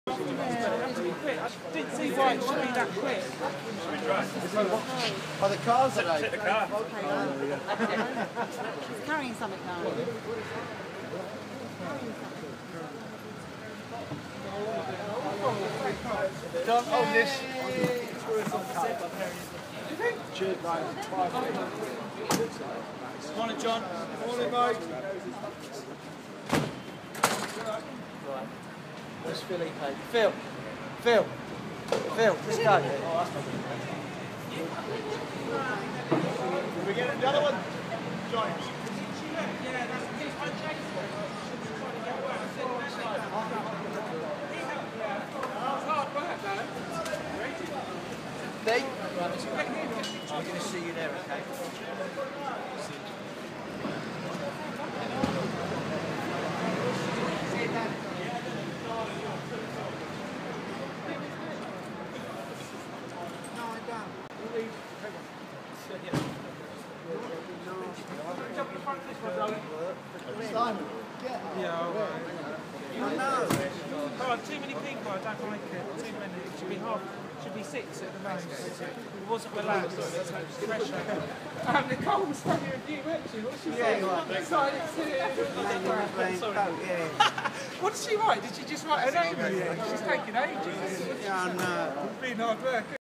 I didn't see why it should be that quick. Oh, the car's today. Take the car. He's carrying something now. Don't own this. Morning, John. Morning, mate. Where's Philippe? Phil, let's go. We get the other one? James. Dave? I'm going to see you there, okay? Simon, get up. Yeah, all right. Oh, too many people, I don't like it. Too many. It should be half. Should be 6 at the most. It wasn't relaxed. There's no pressure. Nicole was standing here with you, weren't she? What did she say? Excited What did she write? Did she just write her name? She's taking ages. Yeah, I know. It's been hard work.